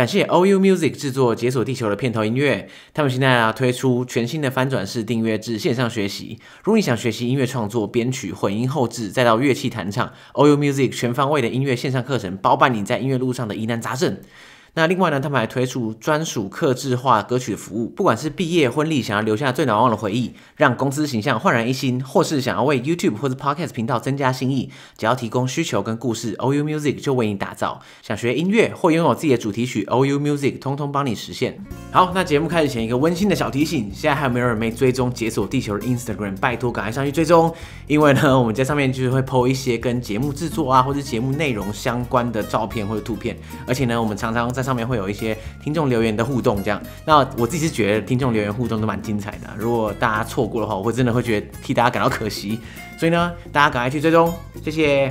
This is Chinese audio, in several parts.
谢 OU Music 制作解锁地球的片头音乐。他们现在推出全新的翻转式订阅制线上学习。如果你想学习音乐创作、编曲、混音后制，再到乐器弹唱 ，OU Music 全方位的音乐线上课程，包办你在音乐路上的疑难杂症。那另外呢，他们还推出专属客制化歌曲的服务，不管是毕业、婚礼想要留下最难忘的回忆，让公司形象焕然一新，或是想要为 YouTube 或者 Podcast 频道增加新意，只要提供需求跟故事 ，OU Music 就为你打造。想学音乐或拥有自己的主题曲 ，OU Music 通通帮你实现。好，那节目开始前一个温馨的小提醒，现在还有没有人没追踪解锁地球的 Instagram？ 拜托赶快上去追踪，因为呢，我们在上面就是会 po 一些跟节目制作啊，或者节目内容相关的照片或者图片，而且呢，我们常常在上面会有一些听众留言的互动，这样。那我自己是觉得听众留言互动都蛮精彩的，如果大家错过的话，我会真的会觉得替大家感到可惜。所以呢，大家赶快去追踪，谢谢。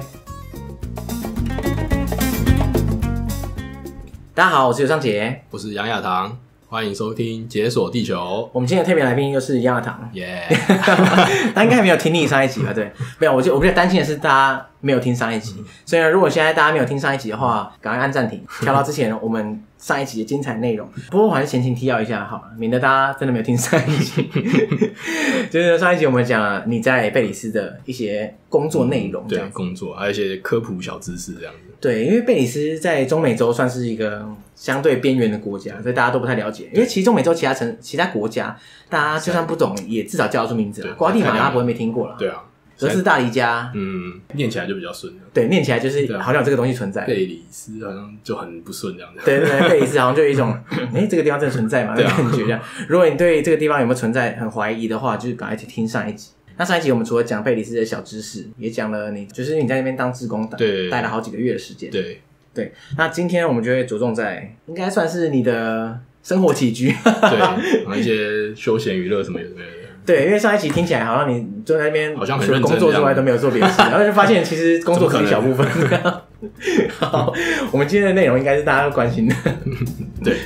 大家好，我是尤尚杰， 我是杨亚堂，欢迎收听解锁地球。 我们今天的特别来宾又是杨亚堂， 耶！ 他应该还没有听你上一集吧？对，没有，我比较担心的是大家没有听上一集，所以呢，如果现在大家没有听上一集的话，赶快按暂停，跳到之前我们上一集的精彩内容。不过我还是前情提要一下好了，免得大家真的没有听上一集。就是上一集我们讲了你在贝里斯的一些工作内容， 对，工作还有一些科普小知识这样子。 对，因为贝里斯在中美洲算是一个相对边缘的国家，所以大家都不太了解。因为其实中美洲其他国家，大家就算不懂，也至少叫得出名字了。瓜地马拉不会没听过了。 对啊。 哥斯大黎加， 念起来就比较顺了。 对，念起来就是好像有这个东西存在。 贝里斯好像就很不顺这样子。 对对对，贝里斯好像就有一种，这个地方真的存在吗？那感觉这样。如果你对这个地方有没有存在很怀疑的话，就是赶快去听上一集。那上一集我们除了讲贝里斯的小知识，也讲了你在那边当志工，待了好几个月的时间。对。那今天我们就会着重在，应该算是你的生活起居， 对，一些休闲娱乐什么的。 对，因为上一集听起来好像你坐在那边， 好像很认真， 工作之外都没有做别的事，然后就发现其实工作只是一小部分。好，我们今天的内容应该是大家都关心的。 对。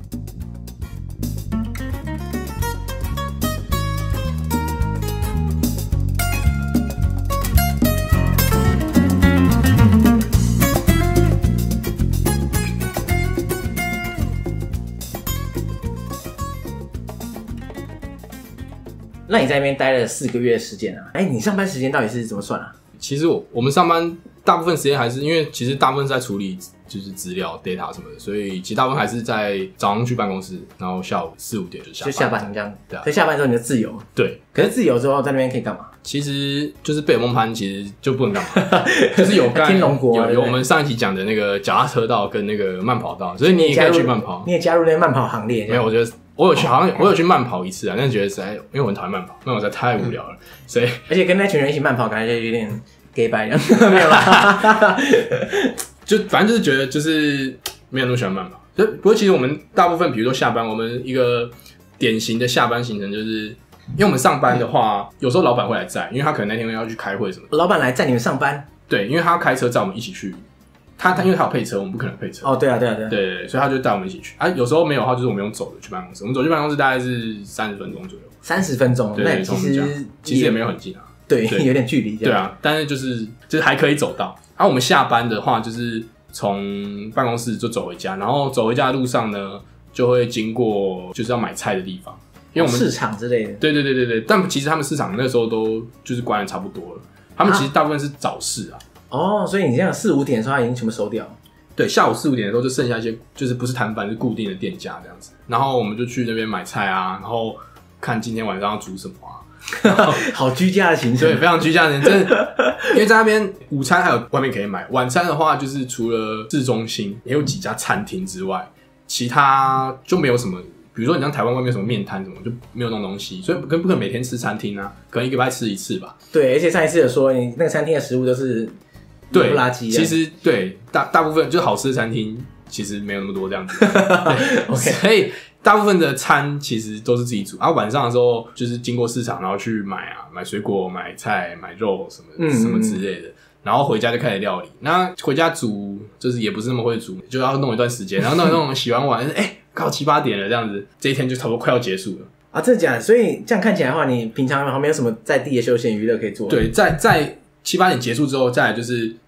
那你在那边待了4个月的时间啊？你上班时间到底是怎么算啊？ 其实我们上班大部分时间还是因为其实大部分是在处理就是资料 data 什么的，所以其实大部分还是在早上去办公室，然后下午4、5点就下班这样。 对啊， 所以下班之后你就自由。 对， 可是自由之后在那边可以干嘛？ 其实就是贝尔蒙潘，其实就不能干嘛，就是有天龙国有我们上一集讲的那个脚踏车道跟那个慢跑道，所以你也可以去慢跑。 你也加入那些慢跑行列？ 没有，我觉得我有去慢跑一次啊，但是觉得实在因为我很讨厌慢跑，慢跑实在太无聊了，所以而且跟那群人一起慢跑，感觉就有点 gay 白这样，没有啦。 就反正就是觉得就是没有那么喜欢慢跑。不过其实我们大部分，比如说下班，我们一个典型的下班行程就是，因为我们上班的话，有时候老板会来载，因为他可能那天要去开会什么的。 老板来载你们上班？ 对，因为他开车载我们一起去。他因为他有配车，我们不可能配车。 哦，对啊， 对，所以他就带我们一起去。有时候没有的话，就是我们用走的去办公室。我们走去办公室大概是30分钟左右。 30分钟，那其实也没有很近啊。 对，有点距离。 对啊，但是就是还可以走到。我们下班的话，就是从办公室就走回家，然后走回家的路上呢，就会经过就是要买菜的地方，因为我们市场之类的。 对，但其实他们市场那时候都就是关的差不多了。他们其实大部分是早市啊。 哦，所以你这样4、5点的时候，他已经全部收掉。 对，下午4、5点的时候就剩下一些，就是不是摊贩，是固定的店家这样子。然后我们就去那边买菜啊，然后看今天晚上要煮什么啊。 好居家的行程。 对，非常居家的行程，真的。因为在那边午餐还有外面可以买，晚餐的话就是除了市中心也有几家餐厅之外，其他就没有什么。比如说你像台湾外面有什么面摊什么，就没有那种东西，所以不可能每天吃餐厅啊，可能1个礼拜吃1次吧。 对，而且上一次有说你那个餐厅的食物都是不垃圾。 其实对大部分就是好吃的餐厅，其实没有那么多这样子。okay. 所以大部分的餐其实都是自己煮。晚上的时候就是经过市场，然后去买水果、买菜、买肉什么之类的。然后回家就开始料理。那回家煮就是也不是那么会煮，就要弄一段时间，然后弄洗完碗，靠7、8点了这样子，这一天就差不多快要结束了啊！真的假的？所以这样看起来的话，你平常没有什么在地的休闲娱乐可以做？ 对，在7、8点结束之后，再来就是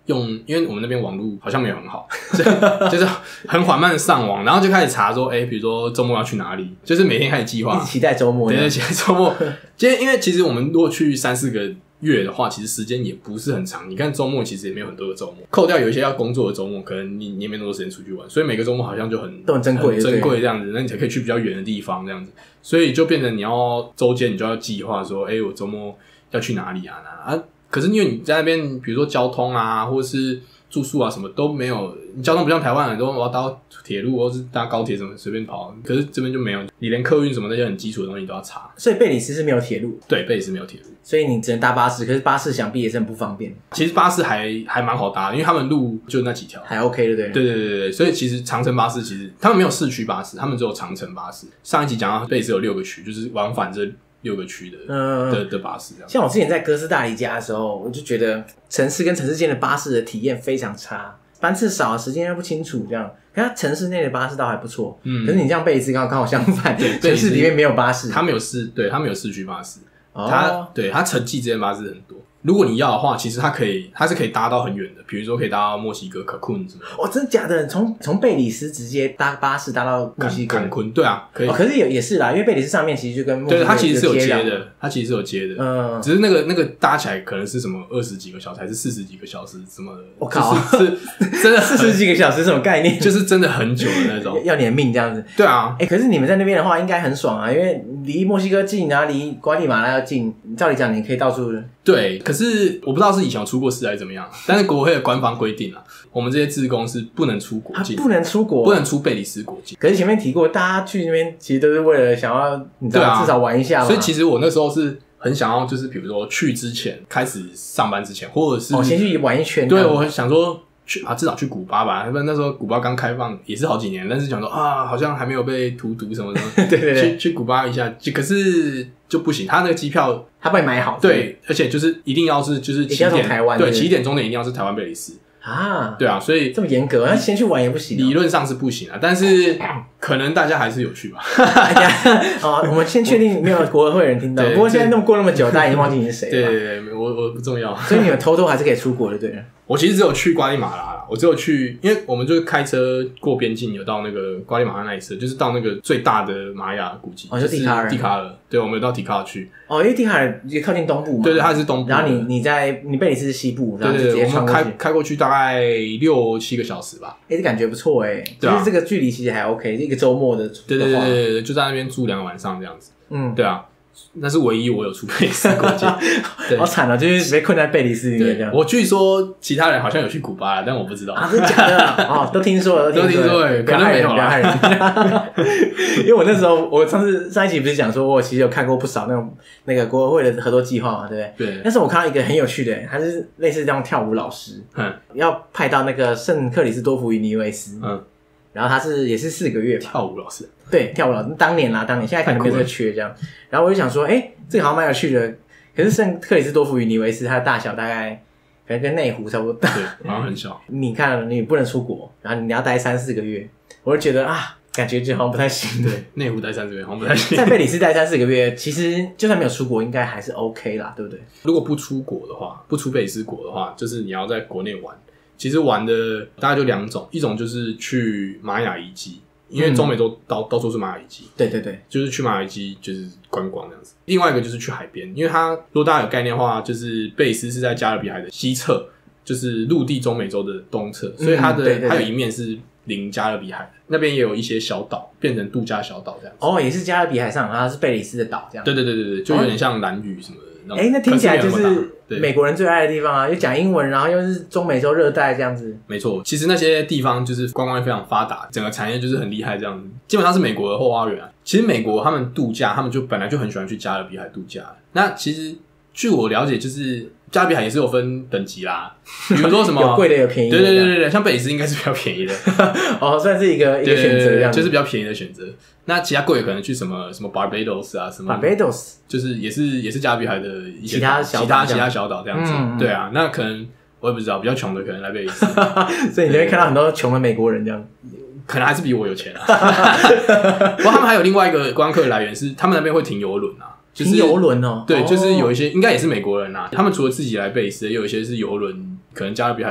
因为我们那边网络好像没有很好，所以就是很缓慢的上网，然后就开始查说，比如说周末要去哪里，就是每天开始计划， 一直期待周末， 对，期待周末。因为其实我们如果去3-4个月的话，其实时间也不是很长。你看周末其实也没有很多个周末，扣掉有一些要工作的周末，可能你也没那么多时间出去玩，所以每个周末好像就都很珍贵， 珍贵这样子，那你才可以去比较远的地方这样子。所以就变成你要周间你就要计划说，我周末要去哪里啊？可是因为你在那边，比如说交通啊，或者是住宿啊，什么都没有，你交通不像台湾很多，我要搭铁路或是搭高铁什么随便跑，可是这边就没有，你连客运什么那些很基础的东西都要查。 所以贝里斯是没有铁路， 对，贝里斯没有铁路， 所以你只能搭巴士，可是巴士想必也是很不方便。 其实巴士还蛮好搭的，因为他们路就那几条， 还 OK 的，对。 对，所以其实长程巴士其实他们没有市区巴士，他们只有长程巴士。上一集讲到贝里斯有6个区，就是往返这6个区的巴士这样。 像我之前在哥斯达黎加的时候，我就觉得城市跟城市间的巴士的体验非常差，班次少，时间又不清楚这样。可是它城市内的巴士倒还不错，可是你像贝里斯刚好相反，城市里面没有巴士， 它没有市区巴士，它城际之间巴士很多。如果你要的话，其实它是可以搭到很远的，比如说可以搭到墨西哥坎昆什么的。 真的假的？从贝里斯直接搭巴士搭到墨西哥坎昆，对啊，可以。 可是也是啦，因为贝里斯上面其实就跟墨西哥对，它其实是有接的，只是那个搭起来可能是什么20几个小时，还是40几个小时什么的。 我靠， 是真的 40几个小时什么概念？ 就是真的很久的那种， 要你的命这样子。 对啊， 可是你们在那边的话应该很爽啊，因为离墨西哥近啊，离瓜地马拉要近，照理讲你可以到处。 对，可是我不知道是以前有出过事还是怎么样，但是国会的官方规定啊，我们这些志工是不能出国境， 不能出国， 不能出贝里斯国境。 可是前面提过，大家去那边其实都是为了想要，你知道，至少玩一下嘛。 所以其实我那时候是很想要，就是比如说去之前，开始上班之前，或者是先去玩一圈。 对，我很想说至少去古巴吧，不然那时候古巴刚开放也是好几年，但是想说好像还没有被荼毒什么的，对，去古巴一下，可是就不行，他那个机票他帮你买好， 对，而且就是一定要是就是起点台湾， 对，起点终点一定要是台湾贝里斯啊，对啊，所以这么严格，那先去玩也不行。 理论上是不行啊，但是可能大家还是有去吧。 我们先确定没有国会人听到，不过现在过那么久，大家已经忘记你是谁了。 对，我不重要， 所以你们偷偷还是可以出国的，对了。 我其实只有去瓜地马拉啦，我只有去，因为我们就是开车过边境，有到那个瓜地马拉那一侧，就是到那个最大的玛雅古迹， 就蒂卡尔，对，我们有到蒂卡尔去。 因为蒂卡尔也靠近东部嘛， 对，它是东部。 然后你贝里斯是西部，然后就直接穿过去， 开过去大概6-7个小时吧。 这感觉不错就是这个距离其实还 OK， 一个周末的。 对，就在那边住2个晚上这样子。对啊。那是唯一我有出贝里斯国境， 好惨啊！就是被困在贝里斯里面这样。 我据说其他人好像有去古巴了，但我不知道真的假的？都听说了， 都听说了，可能没有啦， 不要害人。因为我那时候，我上一集不是讲说，我其实有看过不少那个国合会的合作计划嘛，对不对？ 对。 但是我看到一个很有趣的，他是类似这样跳舞老师，要派到那个圣克里斯多福与尼维斯，然后他也是4个月吧。 跳舞老师， 对，跳舞老师，当年现在可能没有这个缺这样。然后我就想说，这个好像蛮有趣的。可是圣克里斯多福与尼维斯，它的大小大概可能跟内湖差不多大， 对，好像很小。 你看，你不能出国，然后你要待3-4个月，我就觉得感觉就好像不太行。 对，内湖待3-4个月好像不太行。 在贝里斯待3-4个月，其实就算没有出国，应该还是 OK 啦，对不对？ 如果不出国的话，不出贝里斯国的话，就是你要在国内玩。其实玩的大概就2种，一种就是去玛雅遗迹，因为中美洲到处是玛雅遗迹， 对， 就是去玛雅遗迹就是观光这样子。另外一个就是去海边，因为它如果大家有概念的话，就是贝里斯是在加勒比海的西侧，就是陆地中美洲的东侧，所以它有一面是临加勒比海，那边也有一些小岛变成度假小岛这样子。 也是加勒比海上，它是贝里斯的岛这样。 对，就有点像兰屿什么的。 那听起来就是美国人最爱的地方啊，又讲英文，然后又是中美洲热带这样子。 没错，其实那些地方就是观光非常发达，整个产业就是很厉害这样子，基本上是美国的后花园啊。其实美国他们度假，他们就本来就很喜欢去加勒比海度假。那其实据我了解，就是加勒比海也是有分等级啦，比如说什么有贵的有便宜的。 对，像贝里斯应该是比较便宜的算是一个选择这样子， 就是比较便宜的选择。那其他贵可能去什么 Barbados 啊，什么 Barbados 就是也是加勒比海的一些其他小岛这样子。对啊，那可能我也不知道，比较穷的可能来贝里斯， 所以你就会看到很多穷的美国人这样。 可能还是比我有钱啊。不过他们还有另外一个观光客来源是，他们那边会停邮轮啊。 停邮轮哦， 对，就是有一些应该也是美国人啊，他们除了自己来贝里斯，也有一些是邮轮，可能加勒比海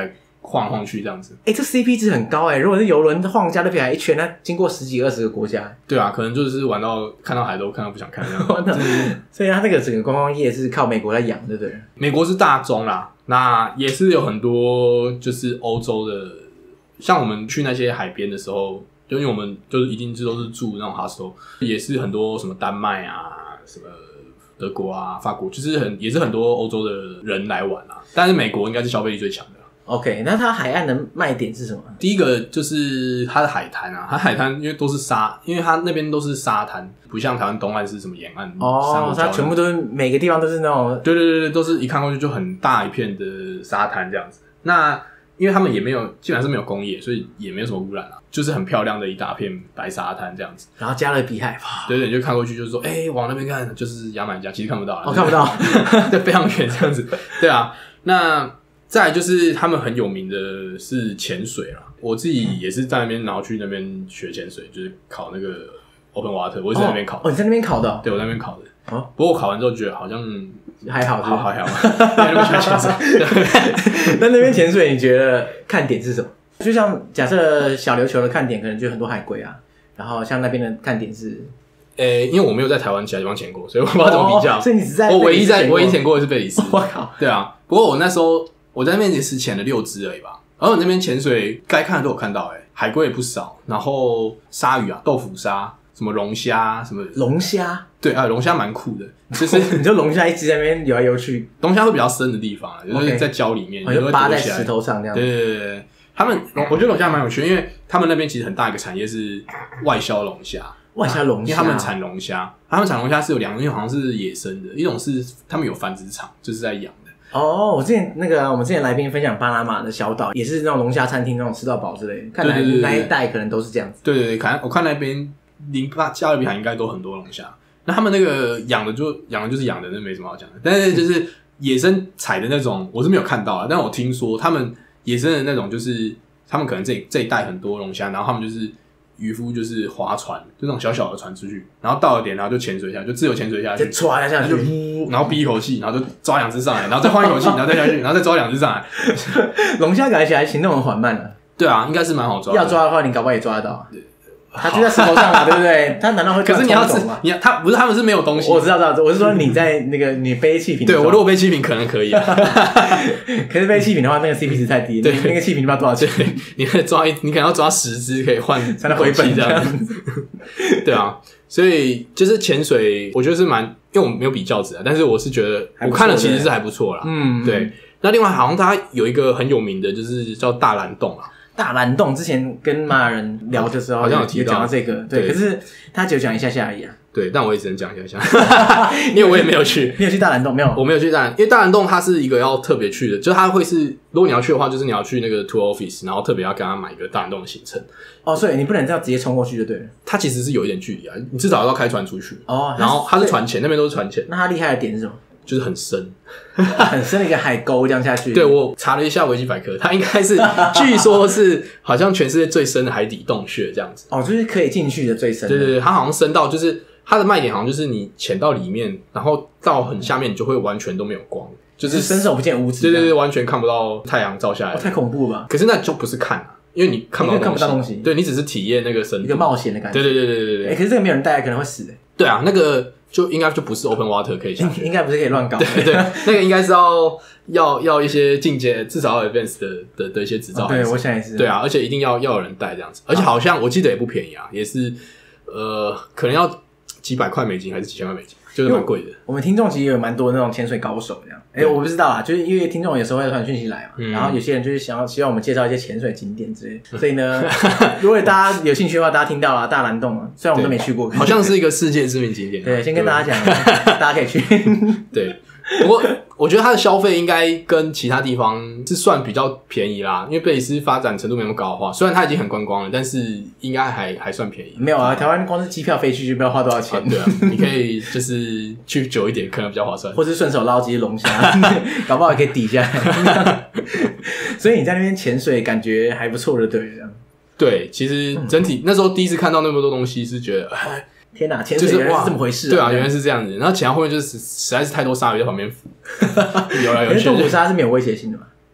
晃来晃去这样子。 这 CP 值很高如果是游轮晃加勒比海一圈，它经过10几20个国家。 对啊，可能就是玩到看到海都看到不想看这样。 所以它那个整个观光业是靠美国在养，对不对？ 美国是大宗啦，那也是有很多就是欧洲的，像我们去那些海边的时候，就因为我们就是一定都是住那种 hostel， 也是很多什么丹麦啊，什么德国啊、法国，就是也是很多欧洲的人来玩啊。但是美国应该是消费力最强的。 OK， 那它海岸的卖点是什么？ 第一个就是它的海滩啊，它海滩因为都是沙，因为它那边都是沙滩，不像台湾东岸是什么沿岸它全部都是每个地方都是那种， 对，都是一看过去就很大一片的沙滩这样子。那因为他们也没有，基本上是没有工业，所以也没有什么污染啊，就是很漂亮的一大片白沙滩这样子。 然后加勒比海， 对，你就看过去就是说，往那边看就是牙买加，其实看不到， 看不到， 对，非常远这样子。对啊，那再来就是他们很有名的是潜水啦，我自己也是在那边，然后去那边学潜水，就是考那个 Open Water， 我也是在那边考的。 你在那边考的？ 对，我在那边考的。不过我考完之后觉得好像还好， 还好，没那么喜欢潜水。 那边潜水你觉得看点是什么？就像假设小琉球的看点可能就很多海龟啊，然后像那边的看点是。 因为我没有在台湾其他地方潜过，所以我不知道怎么比较。 所以你只在我唯一潜过的是贝里斯。 我靠！ 对啊，不过我那时候我在那边也是潜了6只而已吧。然后我那边潜水该看的都有看到，海龟也不少，然后鲨鱼啊、豆腐鲨、什么龙虾、什么龙虾。 对啊，龙虾蛮酷的，就是你就龙虾一直在那边游来游去。 龙虾会比较深的地方，就是在礁里面， 你就扒在石头上这样。 对，他们我觉得龙虾蛮有趣，因为他们那边其实很大一个产业是外销龙虾。 外销龙虾， 因为他们产龙虾，他们产龙虾是有2种，好像是野生的，一种是他们有繁殖场，就是在养的。 我之前我们之前来宾分享巴拿马的小岛，也是那种龙虾餐厅，那种吃到饱之类的。看来那一带可能都是这样子。 对，我看那边加勒比海应该都很多龙虾。那他们那个养的就是养的，那没什么好讲的。但是就是野生采的那种，我是没有看到啊。但我听说他们野生的那种，就是他们可能这一带很多龙虾，然后他们就是渔夫就是划船，就那种小小的船出去，然后到了点，然后就潜水下去，就自由潜水下去， 就唰下去， 就然后逼一口气，然后就抓2只上来，然后再换一口气，然后再下去，然后再抓2只上来。 龙虾感觉起来行动很缓慢的。 对啊，应该是蛮好抓的。 要抓的话，你搞不好也抓得到。他就在石头上嘛，对不对？他难道会？ 可是你要他不是他们是没有东西。 我知道，我是说你在你背气瓶。 对，我如果背气瓶可能可以啊。 可是背气瓶的话，那个 CP 值太低。对，那个气瓶不知道多少钱。 你可能要抓10只可以换才能回本这样子。 对啊，所以就是潜水，我觉得是蛮，因为我没有比较值啊，但是我是觉得我看了其实是还不错啦。对。那另外好像它有一个很有名的，就是叫大蓝洞啊。 大蓝洞之前跟玛雅人聊的时候， 好像有提讲到这个，对，可是他只有讲一下下而已啊。 对，但我也只能讲一下下，因为我也没有去。 你有去大蓝洞没有？ 我没有去大蓝，因为大蓝洞它是一个要特别去的，就是它会是，如果你要去的话，就是你要去那个 tour office， 然后特别要跟他买一个大蓝洞的行程。 所以你不能这样直接冲过去就对了。 它其实是有一点距离啊，你至少要开船出去。然后它是船前，那边都是船前。 那它厉害的点是什么？ 就是很深， 很深的一个海沟这样下去。 对，我查了一下维基百科，它应该是据说是好像全世界最深的海底洞穴这样子。 就是可以进去的最深的。 对，它好像深到就是它的卖点好像就是你潜到里面，然后到很下面你就会完全都没有光，就是伸手不见五指。 对，完全看不到太阳照下来。 太恐怖了吧？ 可是那就不是看啊，因为你看不到东西。对，你只是体验那个深度， 一个冒险的感觉。 对。 可是这个没有人带可能会死。 对啊，那个就应该就不是 open water 可以下去， 应该不是可以乱搞。 对，那个应该是要一些进阶，至少要 advanced 的一些执照。 对，我想也是。 对啊，而且一定要有人带这样子，而且好像我记得也不便宜啊，也是可能要几百块美金还是几千块美金，就是蛮贵的。 我们听众其实有蛮多那种潜水高手这样。我不知道啦，就是因为听众有时候会传讯息来嘛，然后有些人就是希望我们介绍一些潜水景点之类的，所以呢，如果大家有兴趣的话，大家听到了大蓝洞啊，虽然我们都没去过， 好像是一个世界知名景点。 对，先跟大家讲，大家可以去。 对，不过我觉得它的消费应该跟其他地方是算比较便宜啦，因为贝里斯发展程度没那么高的话，虽然它已经很观光了，但是应该还算便宜。 没有啊，台湾光是机票飞去就不知道花多少钱。 对啊，你可以就是去久一点，可能比较划算， 或是顺手捞几只龙虾，搞不好也可以抵下来。所以你在那边潜水，感觉还不错的，对这样。 对，其实整体那时候第一次看到那么多东西，是觉得天哪，潜水原来是这么回事。 对啊，原来是这样子。然后潜到后面就是实在是太多鲨鱼在旁边浮，游来游去。 可是豆腐鲨是没有威胁性的嘛？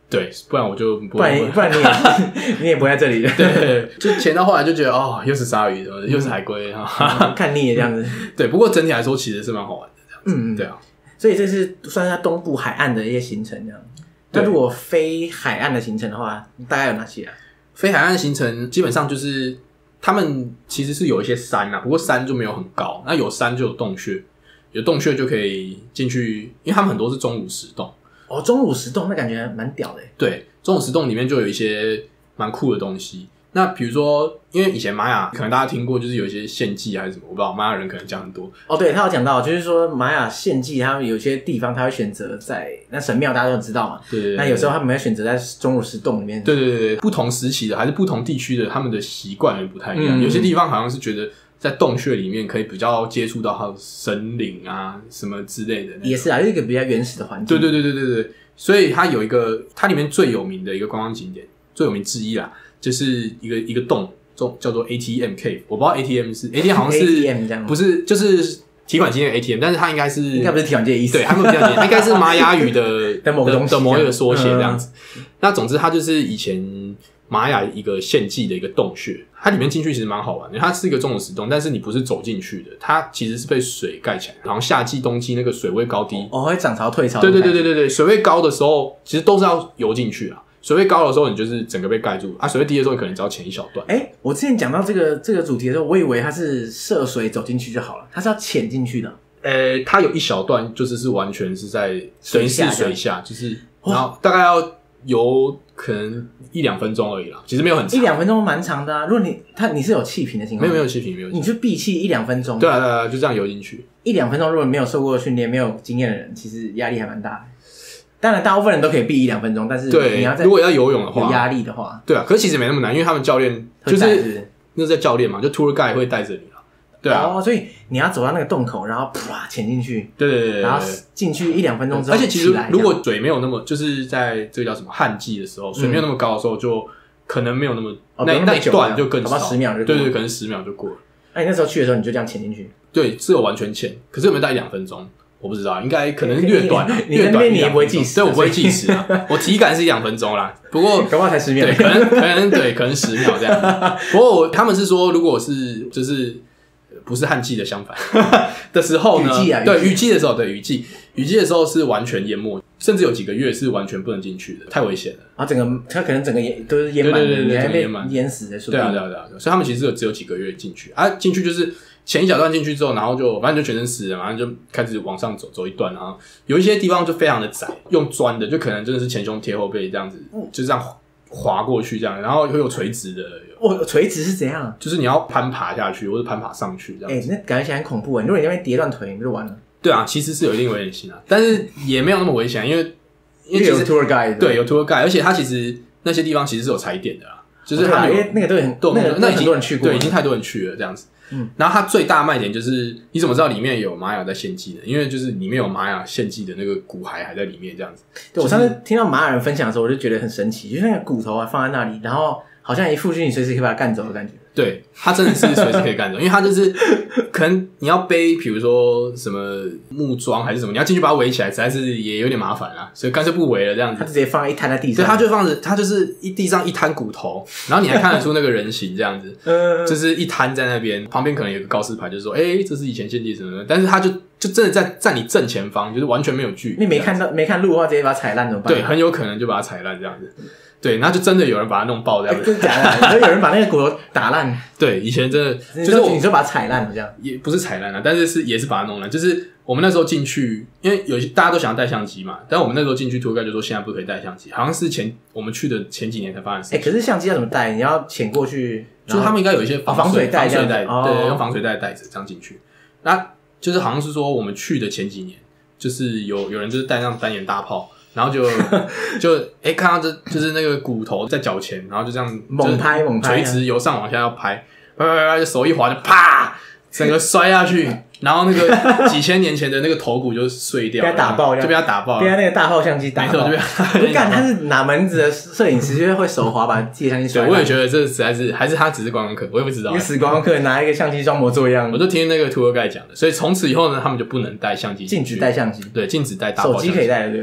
对，不然我就不然你也不会在这里了。 对，就潜到后来就觉得哦，又是鲨鱼，又是海龟， 看腻了这样子。 对，不过整体来说其实是蛮好玩的这样子。对啊。 所以这是算是它东部海岸的一些行程这样。那如果非海岸的行程的话，大概有哪些啊？ 非海岸行程基本上就是他们其实是有一些山啊，不过山就没有很高。那有山就有洞穴，有洞穴就可以进去，因为他们很多是钟乳石洞。 哦，钟乳石洞那感觉蛮屌的。 对，钟乳石洞里面就有一些蛮酷的东西。那比如说，因为以前玛雅可能大家听过，就是有一些献祭还是什么，我不知道玛雅人可能讲很多。 哦，对，他有讲到，就是说玛雅献祭，他们有些地方他会选择在那神庙，大家都知道嘛。 对。 那有时候他们会选择在钟乳石洞里面。 对，不同时期的还是不同地区的，他们的习惯也不太一样。有些地方好像是觉得在洞穴里面可以比较接触到他的神灵啊什么之类的。 也是啊，一个比较原始的环境。 对。所以它有一个，它里面最有名的一个观光景点，最有名之一啦，就是一个洞。叫做 ATM Cave， 我不知道 ATM 是 ATM 好像是 ATM 这样， 不是就是提款机的 ATM， 但是它应该不是提款机的意思， 对，它没有提款机，应该是玛雅语的某个东西的某一个缩写这样子。那总之，它就是以前玛雅一个献祭的一个洞穴，它里面进去其实蛮好玩的，它是一个钟乳石洞，但是你不是走进去的，它其实是被水盖起来，然后夏季、冬季那个水位高低， 会涨潮退潮。 对，水位高的时候，其实都是要游进去啊。水位高的时候，你就是整个被盖住啊；水位低的时候，你可能只要潜一小段。 我之前讲到这个主题的时候，我以为它是涉水走进去就好了，它是要潜进去的。 它有一小段就是完全是在等于是水下，就是然后大概要游可能1-2分钟而已啦，其实没有很长，1-2 分钟蛮长的啊。如果你是有气瓶的情况， 没有气瓶， 你就闭气1-2分钟。 对啊，就这样游进去 1-2分钟。如果没有受过训练、没有经验的人，其实压力还蛮大的。当然，大部分人都可以闭1-2分钟，但是你要如果要游泳的话， 有压力的话， 对啊。可是其实没那么难，因为他们教练就是那是教练嘛，就 tour guide 会带着你啦。对啊， 所以你要走到那个洞口，然后啪潜进去， 对， 然后进去1-2分钟之后， 而且其实如果水没有那么，就是在这个叫什么旱季的时候，水没有那么高的时候，就可能没有那么那一段就更少 ，10秒就过， 对，可能10秒就过了。 那你那时候去的时候，你就这样潜进去？ 对，是有完全潜，可是有没有带1-2分钟？我不知道，应该可能略短， 你那边你也不会计时， 对，我不会计时啊，我体感是1-2分钟啦，不过搞不好才10秒， 对，可能10秒这样。不过他们是说，如果是就是不是旱季的相反的时候呢，对，雨季的时候，对，雨季的时候是完全淹没，甚至有几个月是完全不能进去的，太危险了。 它可能整个都是淹满的， 对， 你还被淹死的。 对啊，所以他们其实只有几个月进去啊，进去就是前一小段进去之后，然后就反正就全身湿了，然后就开始往上走一段，然后有一些地方就非常的窄，用砖的，就可能真的是前胸贴后背这样子，就这样滑过去这样，然后会有垂直的。 垂直是怎样？ 就是你要攀爬下去，或者攀爬上去这样子。 那感觉起来很恐怖。如果你那边跌断腿，你就完了。 对啊，其实是有一定危险性啊，但是也没有那么危险，因为有 tour guide， 对，有 tour guide， 而且它其实那些地方其实是有踩点的啦，就是他们因为那个都那已经很多人去过， 对，已经太多人去了这样子。然后它最大卖点就是你怎么知道里面有玛雅在献祭的？因为就是里面有玛雅献祭的那个骨骸还在里面这样子。 对，我上次听到玛雅人分享的时候，我就觉得很神奇，就是那个骨头啊放在那里，然后好像一副就是你随时可以把它干走的感觉。 对，它真的是随时可以干走，因为它就是可能你要背，比如说什么木桩还是什么，你要进去把它围起来，实在是也有点麻烦啦，所以干脆不围了这样子。 它直接放在一滩在地上， 对，它就是地上一滩骨头，然后你还看得出那个人形这样子，就是一滩在那边，旁边可能有个告示牌，就是说，这是以前献祭什么的，但是它就真的在你正前方，就是完全没有距离。 你没看路的话，直接把它踩烂怎么办？ 对，很有可能就把它踩烂这样子。对，那就真的有人把它弄爆这样子， 真的假的？你说有人把那个骨头打烂？ 对，以前真的就是你说把它踩烂这样， 也不是踩烂啊，但是也是把它弄烂。就是我们那时候进去，因为有些大家都想要带相机嘛，但我们那时候进去，tour guide就说现在不可以带相机，好像是我们去的前几年才发生的事情。 可是相机要怎么带？你要潜过去， 就是他们应该有一些防水袋， 对，用防水袋带着这样进去。那就是好像是说我们去的前几年，就是有人就是带上单眼大炮。然后就看到就是那个骨头在脚前，然后就这样猛拍， 垂直由上往下要拍，就手一滑就啪，整个摔下去，然后那个几千年前的那个头骨就碎掉了， 被他打爆， 就被他打爆了， 被他那个大炮相机打爆， 没错，就被他。 干，他是哪门子的摄影师，就是会手滑把自己的相机摔烂。 对，我也觉得这实在是，还是他只是观光客，我也不知道。 一个死观光客拿一个相机装模作样， 我就听那个 tour guide 讲的，所以从此以后呢，他们就不能带相机， 禁止带相机， 对，禁止带大炮相机， 手机可以带的，对。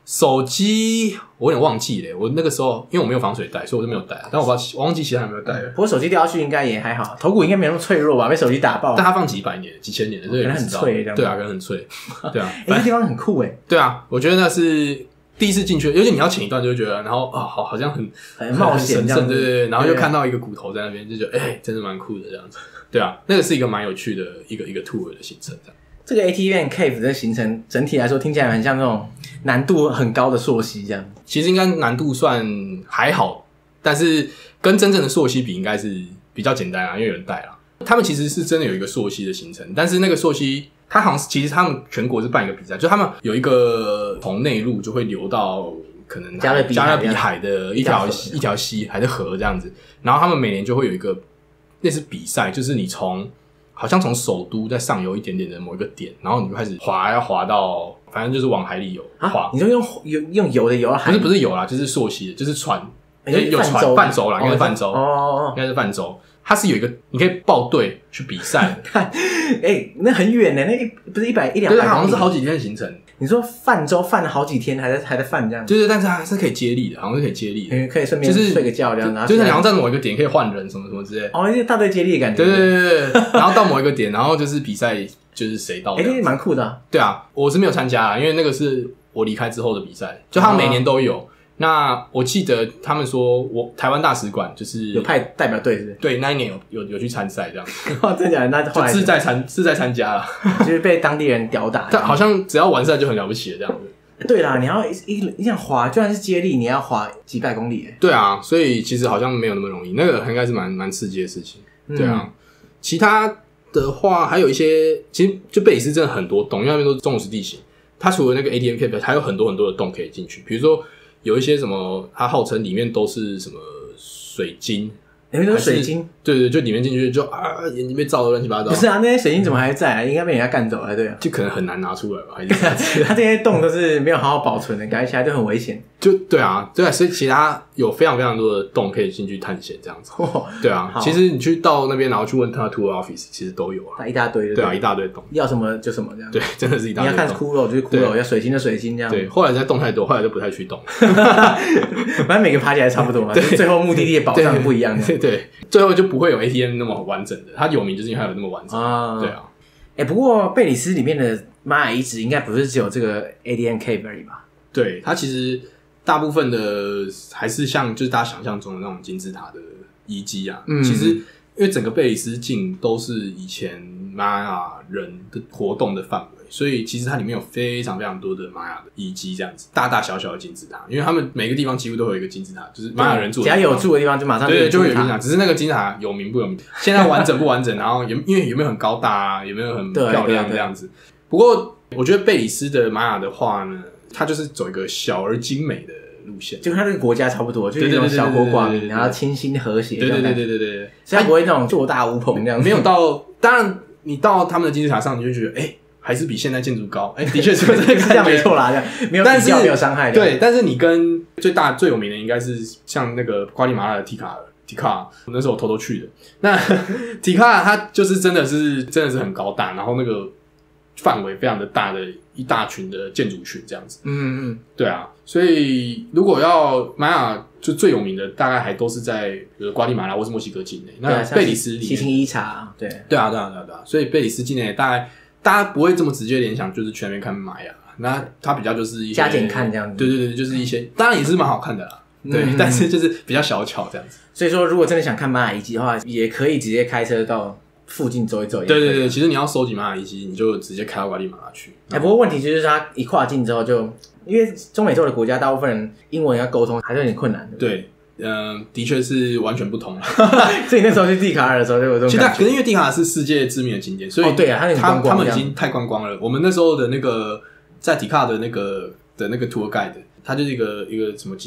手机我有点忘记了，我那个时候因为我没有防水袋，所以我就没有带，但我忘记其他有没有带了。 不过手机掉下去应该也还好，头骨应该没那么脆弱吧？被手机打爆， 但它放几百年、几千年的，这可能很脆，这样对啊，可能很脆，对啊。 这地方很酷哎。 对啊，我觉得那是第一次进去，尤其你要前一段就会觉得，然后好像很冒险这样子， 对，然后就看到一个骨头在那边，就觉得真的蛮酷的这样子。对啊，那个是一个蛮有趣的一个 tour 的行程这样。 这个 ATVM Cave 的行程整体来说听起来很像那种难度很高的溯溪这样。 其实应该难度算还好，但是跟真正的溯溪比应该是比较简单啊，因为有人带啦。他们其实是真的有一个溯溪的行程，但是那个溯溪他好像其实他们全国是办一个比赛，就他们有一个从内陆就会流到可能加勒比海的一条溪还是河这样子，然后他们每年就会有一个类似比赛，就是你好像从首都再上游一点点的某一个点，然后你就开始要滑到，反正就是往海里游滑。 你就用游的游到海里？ 不是游啦，就是溯溪的，就是船，有船泛舟啦，应该是泛舟，应该是泛舟。它是有一个你可以报队去比赛， 看，那很远呢，那不是100-200公里， 对，好像是好几天的行程。 你说泛舟泛了好几天，还在泛这样？ 对，但是它是可以接力的，好像是可以接力的， 可以顺便睡个觉这样， 就是你好像在某一个点可以换人什么什么之类的。 一个大队接力的感觉。 对，然后到某一个点，然后就是比赛，就是谁到。 蛮酷的啊。 对啊，我是没有参加啦，因为那个是我离开之后的比赛，就他们每年都有。那我记得他们说，台湾大使馆就是有派代表队，是不是？ 对，那一年有去参赛这样。 真的假的？那后来是在参加了， 就是被当地人屌打。 但好像只要完赛就很了不起了这样子。 对啦，你要一样滑，就算是接力，你要滑几百公里。 对啊，所以其实好像没有那么容易，那个应该是蛮刺激的事情。对啊，其他的话还有一些，其实就贝里斯真的很多洞，因为那边都是重石地形。它除了那个 ATVM Cave，还有很多很多的洞可以进去，比如说。有一些什么，它号称里面都是什么水晶， 里面都是水晶， 对，就里面进去就眼睛被照得乱七八糟。 不是啊，那些水晶怎么还在啊？应该被人家干走了，对啊， 就可能很难拿出来吧，还是它这些洞都是没有好好保存的，改起来就很危险。 对啊，所以其他有非常非常多的洞可以进去探险这样子。对啊，其实你去到那边，然后去问他的 tour office， 其实都有啊， 一大堆。 对啊，一大堆洞， 要什么就什么这样。 对，真的是一大堆洞。 你要看骷髅就是骷髅，要水晶的水晶这样。 对，后来再洞太多，后来就不太去洞。 反正每个爬起来差不多嘛，最后目的地的宝藏不一样。 对，最后就不会有 ATM 那么完整的，它有名就是因为它有那么完整。对啊。 不过贝里斯里面的玛雅遗址应该不是只有这个 ATVM Cave 而已吧？ 对，它其实大部分的还是像就是大家想象中的那种金字塔的遗迹啊。其实因为整个贝里斯境都是以前玛雅人的活动的范围，所以其实它里面有非常非常多的玛雅的遗迹，这样子大大小小的金字塔。因为他们每个地方几乎都会有一个金字塔，就是玛雅人住的地方， 只要有住的地方就马上就会有金字塔。 只是那个金字塔有名不有名，现在完整不完整，然后因为有没有很高大啊，有没有很漂亮这样子。不过我觉得贝里斯的玛雅的话呢，它就是走一个小而精美的路线， 就跟它这个国家差不多，就是那种小国寡民，然后清新和谐。 对， 所以它不会那种做大无朋这样子。 没有到，当然你到他们的金字塔上，你就觉得还是比现在建筑高。的确是这样没错啦，没有比较，没有伤害。 对，但是你跟最有名的应该是像那个瓜地马拉的提卡，那时候我偷偷去的。那提卡它就是真的是很高大，然后那个范围非常的大的一大群的建筑群这样子。对啊，所以如果要玛雅就最有名的，大概还都是在比如瓜地马拉或是墨西哥境内。那贝里斯里面西青伊察，对啊，所以贝里斯境内大概大家不会这么直接联想，就是去那边看玛雅。那它比较就是一些加减看这样子。 对，就是一些当然也是蛮好看的啦。对，但是就是比较小巧这样子。 所以说，如果真的想看玛雅遗迹的话，也可以直接开车到附近走一走。 对，其实你要收集玛雅遗迹，你就直接开到瓜地马拉去。 不过问题就是它一跨境之后就，因为中美洲的国家大部分人英文要沟通还是有点困难的。 对，的确是完全不同了。 所以那时候去蒂卡尔的时候就有这种感觉。 可是因为蒂卡尔是世界知名的景点，所以对啊， 他们已经太观光了。我们那时候的那个在蒂卡尔的那个 tour guide。他就是一个什么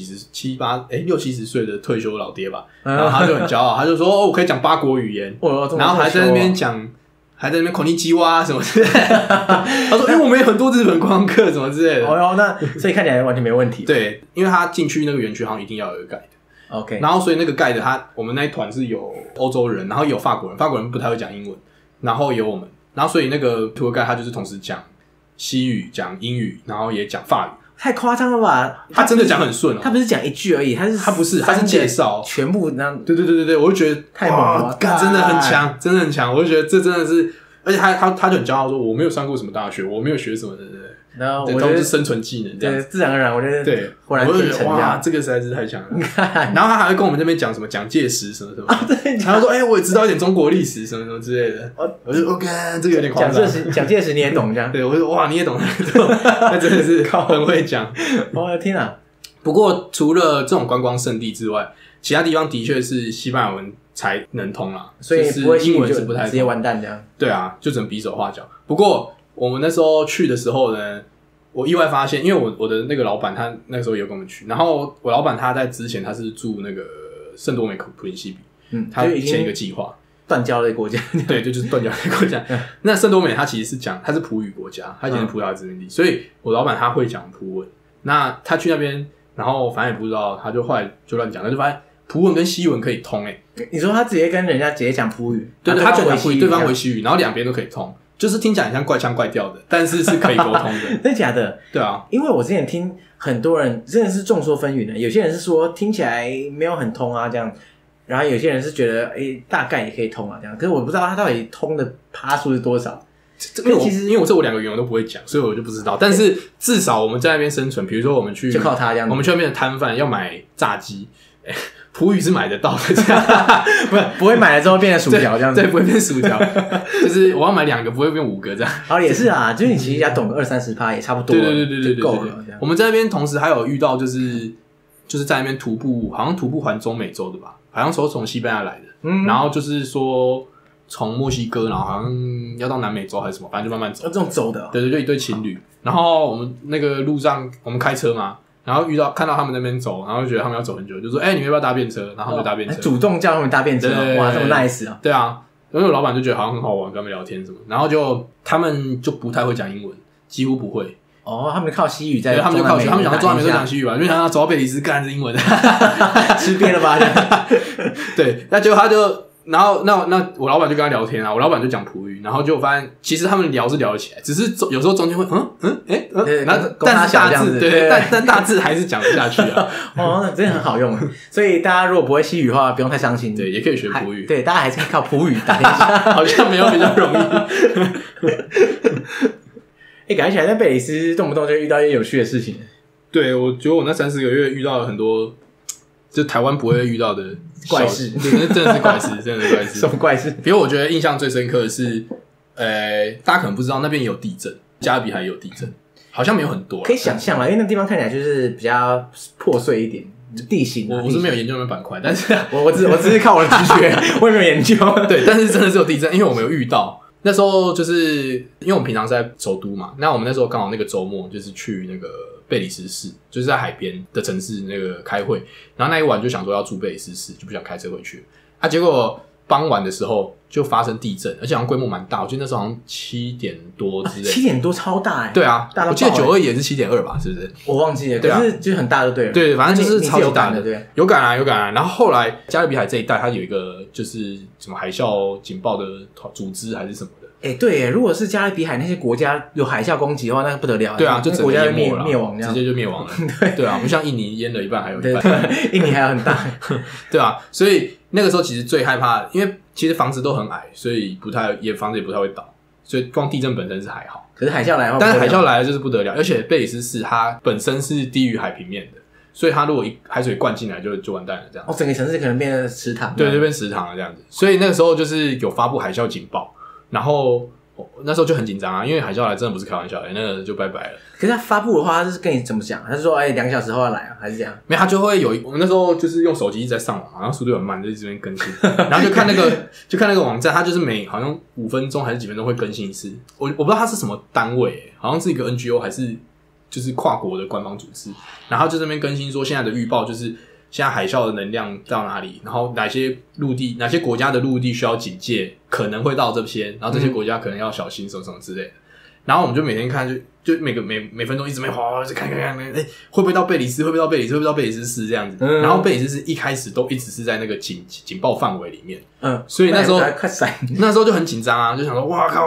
60-70岁的退休老爹吧，然后他就很骄傲，他就说我可以讲8国语言，然后还在那边讲，还在那边口尼基哇什么之类的。他说我们有很多日本观光客什么之类的。 那所以看起来完全没问题。 对，因为他进去那个园区好像一定要有一个 guide。 OK， 然后所以那个 guide 我们那一团是有欧洲人，然后有法国人不太会讲英文，然后有我们，然后所以那个 tour guide 他就是同时讲西语、讲英语，然后也讲法语。 太夸张了吧？ 他真的讲很顺哦， 他不是讲一句而已，他不是，他是介绍全部那样。 对，我就觉得太猛了， 真的很强，真的很强。我就觉得这真的是，而且他就很骄傲说我没有上过什么大学，我没有学什么的。 然后我觉得是生存技能这样， 对，自然而然，我觉得对， 忽然变成哇，这个实在是太强了。然后他还会跟我们这边讲什么蒋介石什么什么，他说我也知道一点中国历史什么什么之类的。我就 OK， 这个有点夸张。 蒋介石你也懂这样？ 对，我说哇，你也懂，那真的是很会讲。 我的天啊！ 不过除了这种观光胜地之外，其他地方的确是西班牙文才能通啦， 所以不会英文是不太直接完蛋这样。 对啊，就只能比手画脚。不过我们那时候去的时候呢，我意外发现，因为我的那个老板他那个时候也有跟我们去，然后我老板他在之前他是住那个圣多美普林西比，他前一个计划断交的国家， 对，就是断交的国家。那圣多美他其实是他是葡语国家，他以前是葡萄牙殖民地，所以我老板他会讲葡文。那他去那边，然后反正也不知道，他就后来就乱讲，他就发现葡文跟西文可以通你说他直接跟人家直接讲葡语， 对，他就讲葡语，对方回西语，然后两边都可以通。就是听起来很像怪腔怪调的，但是是可以沟通的。 真的假的？ 对啊， 因为我之前听很多人真的是众说纷纭的，有些人是说听起来没有很通啊这样，然后有些人是觉得大概也可以通啊这样，可是我不知道他到底通的趴数是多少。 因为我两个语言我都不会讲，所以我就不知道。但是至少我们在那边生存，比如说我们去就靠他这样， 我们去那边的摊贩要买炸鸡。葡语是买得到的，这样不会买了之后变成薯条这样子， 对，不会变薯条，就是我要买2个，不会变5个这样。 好，也是啊，就是你其实要懂个20-30%也差不多， 对， 就够了。 我们在那边同时还有遇到就是在那边徒步，好像徒步环中美洲的吧，好像说从西班牙来的，然后就是说从墨西哥，然后好像要到南美洲还是什么，反正就慢慢走。 这种走的， 对，就一对情侣，然后我们那个路上我们开车嘛。然后看到他们那边走，然后觉得他们要走很久，就说：“你们要不要搭便车？”然后他们就搭便车， 主动叫他们搭便车，哇，这么 nice 啊！ 对啊，因为老板就觉得好像很好玩，跟他们聊天什么，然后他们就不太会讲英文，几乎不会。 他们靠西语在， 他们就靠西语，他们想到中南美洲讲西语吧，因为想要走到贝里斯干是英文的， 吃遍了吧？ 对，那结果他就。然后那我老板就跟他聊天啊，我老板就讲葡语，然后就发现其实他们聊是聊得起来，只是有时候中间会但是大致对，但大致还是讲得下去啊。 那真的很好用，所以大家如果不会西语的话，不用太伤心， 对，也可以学葡语， 对，大家还是可以靠葡语打天下， 好像没有比较容易。 感觉起来在贝里斯动不动就遇到一些有趣的事情。 对，我觉得我那3-4个月遇到了很多，就台湾不会遇到的。 怪事， 真的是怪事，真的是怪事。 什么怪事？ 比如我觉得印象最深刻的是，大家可能不知道那边有地震，加勒比海有地震，好像没有很多， 可以想象啦，因为那地方看起来就是比较破碎一点，地形。 我是没有研究那板块，但是我只是靠我的直觉，我也没有研究。 对，但是真的是有地震，因为我们有遇到。那时候就是因为我们平常是在首都嘛，那我们那时候刚好那个周末就是去那个贝里斯市，就是在海边的城市那个开会，然后那一晚就想说要住贝里斯市，就不想开车回去结果傍晚的时候就发生地震，而且好像规模蛮大，我记得那时候好像7点多之类的 ，7点多超大对啊，大我记得92也是7.2吧，是不是？ 我忘记了，可是就很大就对了。 对，反正就是超级大的，对， 有感啊。然后后来加勒比海这一带，它有一个就是什么海啸警报的组织还是什么的。 对耶，如果是加勒比海那些国家有海啸攻击的话，那不得了。 对啊，就整个国家灭亡， 直接就灭亡了。对啊，不像印尼淹了一半，还有一半， 印尼还有很大。 对啊，所以那个时候其实最害怕，因为其实房子都很矮，所以房子也不太会倒，所以光地震本身是还好。 可是海啸来的话， 但是海啸来了就是不得了，而且贝里斯市它本身是低于海平面的。所以它如果海水灌进来就完蛋了，这样。 整个城市可能变成池塘。 对，就变池塘了这样子。所以那个时候就是有发布海啸警报，然后那时候就很紧张啊，因为海啸来真的不是开玩笑的，那个就拜拜了。 可是他发布的话，他是跟你怎么讲？他是说2个小时后要来啊，还是这样？ 没有，他就会有我们那时候就是用手机一直在上网，然后速度很慢，就一直这边更新，然后就看那个网站，它就是好像5分钟还是几分钟会更新一次。我不知道它是什么单位，好像是一个 NGO 还是就是跨国的官方组织，然后就这边更新说现在的预报就是现在海啸的能量到哪里，然后哪些国家的陆地需要警戒，可能会到这些，然后这些国家可能要小心什么什么之类的。然后我们就每天看，就每分钟一直哗就看，会不会到贝里斯？会不会到贝里斯？会不会到贝里斯市这样子？然后贝里斯市一开始都一直是在那个警报范围里面，所以那时候就很紧张啊，就想说哇靠，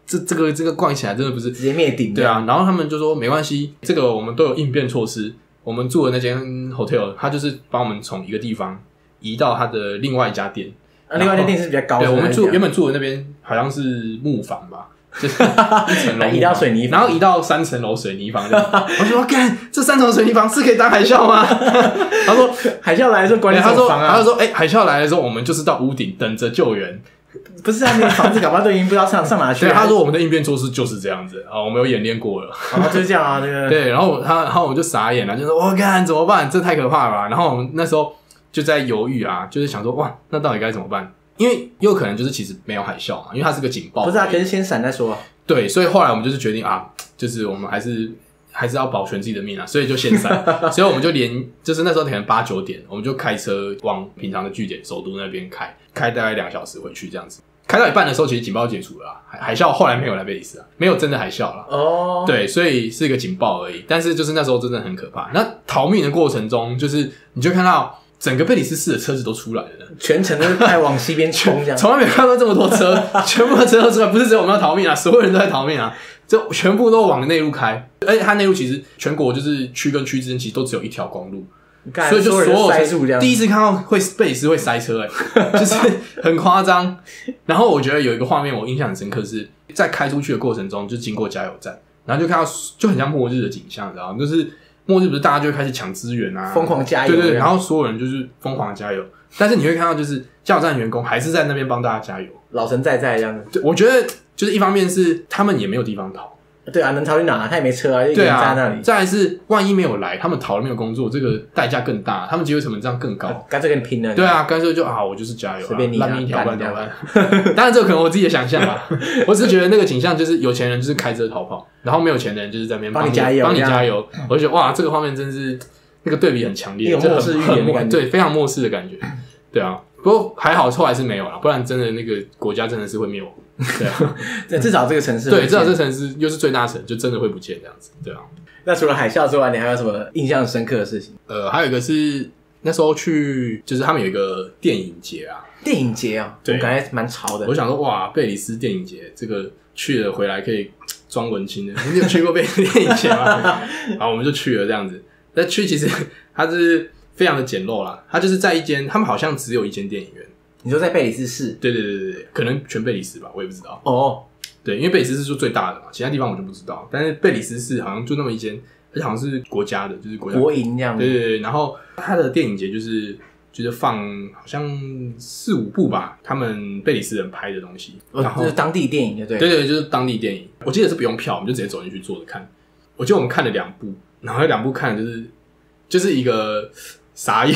这个逛起来真的不是直接灭顶。 对啊，然后他们就说没关系，这个我们都有应变措施。我们住的那间 hotel， 他就是帮我们从一个地方移到他的另外一家店。 另外一家店是比较高的。 对，我们原本住的那边好像是木房吧，就是1层楼移到水泥房， 然后移到3层楼水泥房。我说干，这3层水泥房是可以当海啸吗？他说海啸来的时候管理什么房啊？ 他说海啸来的时候，我们就是到屋顶等着救援。 不是啊，那个房子搞不好都已经不知道上哪去了。 对，他说我们的应变措施就是这样子啊，我们有演练过了。 就是这样啊，这个对，然后我就傻眼了，就说我干怎么办？这太可怕了吧。然后我们那时候就在犹豫啊，就是想说哇，那到底该怎么办？因为有可能就是其实没有海啸嘛，因为它是个警报。 不是啊，可是先闪再说啊。 对，所以后来我们就是决定啊，就是我们还是要保全自己的命啊，所以就先闪。所以我们就就是那时候可能8、9点，我们就开车往平常的据点首都那边开大概2小时回去这样子。开到一半的时候，其实警报解除了啦，海啸后来没有来贝里斯啊，没有真的海啸了。哦，对，所以是一个警报而已。但是就是那时候真的很可怕。那逃命的过程中，就是你就看到整个贝里斯市的车子都出来了， 全程都在往西边冲，这样从来没有看到这么多车，全部的车都出来，不是只有我们要逃命啊，所有人都在逃命啊，就全部都往内陆开。而且它内陆其实全国就是区跟区之间其实都只有一条公路。所以就所有车第一次看到贝里斯会塞车就是很夸张。然后我觉得有一个画面我印象很深刻，是在开出去的过程中就经过加油站，然后就看到就很像末日的景象，你知道吗？就是末日不是大家就会开始抢资源啊， 疯狂加油， 对，然后所有人就是疯狂加油，但是你会看到就是加油站员工还是在那边帮大家加油， 老神在在这样子。 对，我觉得就是一方面是他们也没有地方逃。 对啊，能逃去哪？他也没车啊，就一个人在那里。 再来是万一没有来，他们逃了没有工作，这个代价更大，他们机会成本这样更高。 干脆跟你拼了。 对啊，干脆就我就是加油， 随便你烂命一条，不然怎么办？当然这个可能我自己的想象啦，我只是觉得那个景象就是有钱人就是开车逃跑，然后没有钱的人就是在那边帮你加油， 我就觉得哇，这个画面真是那个对比很强烈， 有末世预言的感觉， 对，非常末世的感觉。对啊，不过还好后来是没有啦，不然真的那个国家真的是会灭亡。对啊， 至少这个城市对，至少这个城市又是最大城，就真的会不见这样子。对啊。 那除了海啸之外，你还有什么印象深刻的事情？ 还有一个是那时候去，就是他们有一个电影节啊。 电影节啊， 对， 我感觉蛮潮的。 我想说，哇，贝里斯电影节这个去了回来可以装文青的。你有去过贝里斯电影节吗？然后我们就去了这样子。但去其实它是非常的简陋啦，它就是在他们好像只有一间电影院。 你说在贝里斯市？ 对，可能全贝里斯吧，我也不知道。 哦， 对，因为贝里斯市是最大的嘛，其他地方我就不知道。但是贝里斯市好像就那么一间，而且好像是国家的，就是国营这样子。 对，然后它的电影节就是放好像4、5部吧，他们贝里斯人拍的东西，然后就是当地电影，对， 就是当地电影。我记得是不用票，我们就直接走进去坐着看。我记得我们看了2部，然后2部看的就是一个。傻眼，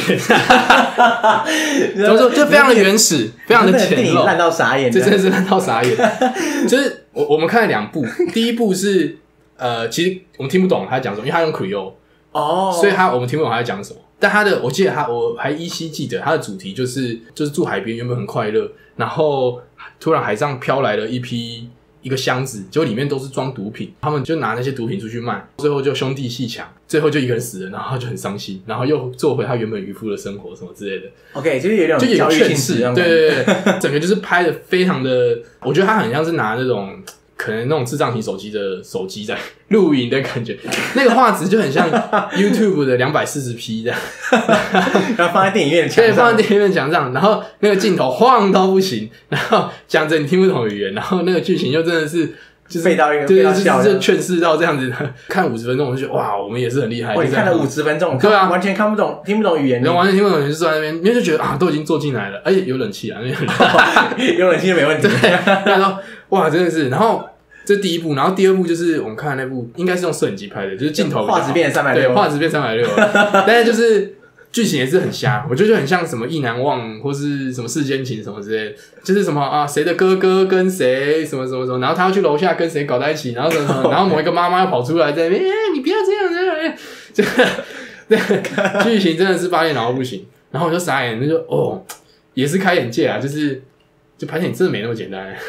怎么说？就非常的原始，非常的简陋， 电影烂到傻眼， 这真的是烂到傻眼。就是我们看了2部，第一部是其实我们听不懂他在讲什么，因为他用 Creole 哦，所以我们听不懂他在讲什么。但我记得我还依稀记得他的主题就是住海边，原本很快乐，然后突然海上飘来了一个箱子，结果里面都是装毒品，他们就拿那些毒品出去卖，最后就兄弟阋墙，最后就一个人死了，然后就很伤心，然后又做回他原本渔夫的生活什么之类的。 OK， 就是有点教育性质， 对，整个就是拍的非常的，我觉得他很像是拿那种可能那种智障型手机在录影的感觉，那个画质就很像 YouTube 的240p 这样， 然后放在电影院墙上， 对，放在电影院墙上，然后那个镜头晃到不行，然后讲着你听不懂语言，然后那个剧情又真的是就是背到一个背到笑， 就劝世到这样子，看50分钟我就觉得哇，我们也是很厉害。 你看了50分钟， 对啊， 完全看不懂，听不懂语言， 完全听不懂语言，就坐在那边，因为就觉得啊，都已经坐进来了，而且有冷气啊， 有冷气就没问题。 对，然后哇，真的是，然后。这是第一部，然后第2部就是我们看的那部，应该是用摄影机拍的，就是镜头画质变360， 对，画质变360，但是就是剧情也是很瞎，我觉得就很像什么意难忘或是什么世间情什么之类的，就是什么啊谁的哥哥跟谁什么，然后他要去楼下跟谁搞在一起，然后什么，然后某一个妈妈要跑出来在那边，你不要这样，这个剧情真的是8点脑不行，然后我就傻眼，就也是开眼界啊，就是就拍现真的没那么简单。